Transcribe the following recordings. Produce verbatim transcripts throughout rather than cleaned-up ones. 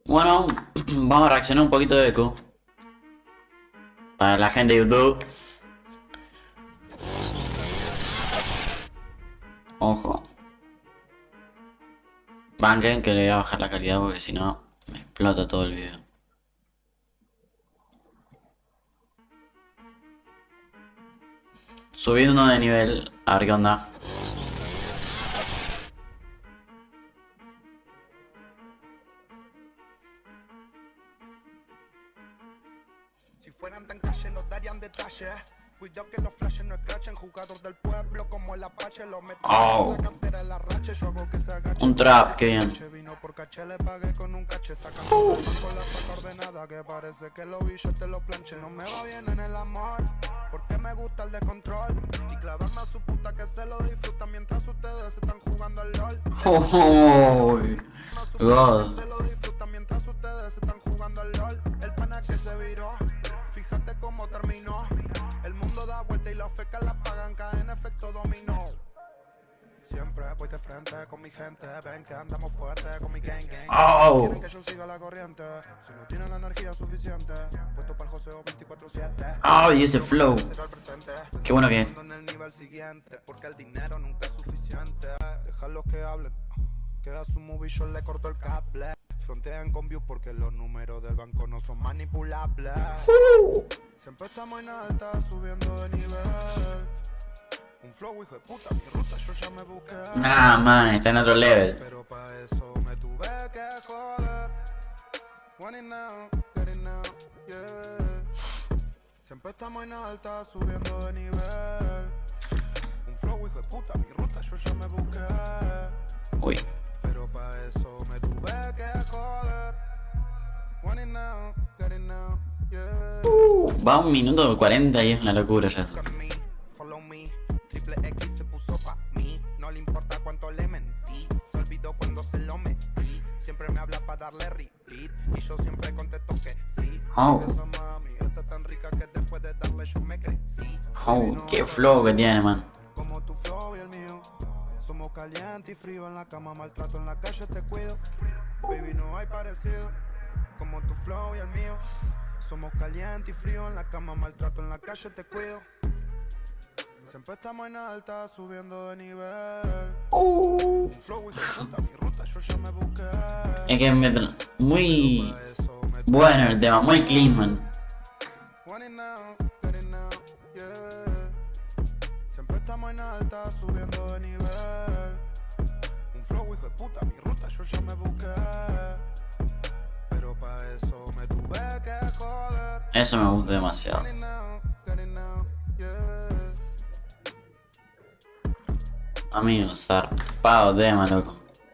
Bueno, vamos a reaccionar un poquito de eco. Para la gente de YouTube. Ojo. Banquen que le voy a bajar la calidad porque si no me explota todo el video. Subiendo de nivel, a ver qué onda. Si fueran tan calle nos darían detalles. Cuidado que los flashes no escrachen. Jugador del pueblo como el Apache. Lo meto oh. en la cantera de la rache. Yo hago que se agache. Un trap, qué bien. Vino por caché, le pagué con un caché. Sacando uh. con la foto ordenada. Que parece que los billetes los planché. No me va bien en el amor. Porque me gusta el de control. Y clavarme a su puta que se lo disfruta. Mientras ustedes están jugando al LOL. Oh, oh, God. Se lo disfruta mientras ustedes están jugando al LOL. El pana que se viró. Fíjate cómo terminó. El mundo da vuelta y las fecas las pagan, caen en efecto dominó. Siempre voy de frente con mi gente. Ven que andamos fuerte con mi gang gang. Oh. Quieren que yo siga la corriente. Si no tienen la energía suficiente. Puesto para el joseo veinticuatro siete. Oh, y ese flow. Qué bueno que es. En el nivel siguiente, porque el dinero nunca es suficiente. Déjalos que hablen. Que a su movie yo le corto el cable. Frontean con views porque los números del banco no son manipulables. Uh. Siempre estamos en alta, subiendo de nivel. Un flow hijo de puta, mi ruta yo ya me busqué. Nah, man, está en otro level. Pero pa' eso me tuve que joder. Want it now, get it now, yeah. Siempre estamos en alta, subiendo de nivel. Un flow hijo de puta, mi ruta yo ya me busqué. Uy. Pero pa' eso me tuve que joder. Want it now, get it now, yeah. Uh, va un minuto cuarenta y es una locura ya. Follow me, triple X se puso pa' mí. No le importa cuánto le mentí. Se olvidó cuando se lo metí. Siempre me habla pa' darle repeat. Y yo siempre contesto que sí. Oh. Esa mami está tan rica que después de darle yo me crecí. Oh, qué flow que tiene, man. Como tu flow y el mío. Somos caliente y frío en la cama, maltrato en la calle, te cuido. Baby, no hay parecido. Como tu flow y el mío. Somos caliente y frío en la cama, maltrato en la calle, te cuido. Siempre estamos en alta, subiendo de nivel. Uh. Un flow y puta, mi ruta yo ya me busqué. Es que me... muy bueno el tema, muy clean, man. Want it now, get it now, yeah. Siempre estamos en alta, subiendo de nivel. Un flow hijo de puta, mi ruta yo ya me busqué. Pero pa' eso me tuve que joder. Eso me gusta demasiado. Want it now, get it now, yeah. Amigo, zarpado tema, loco.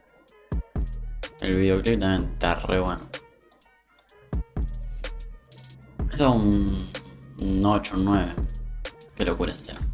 El videoclip también está re bueno. Esto es un, un ocho, un nueve. Qué locura este tema.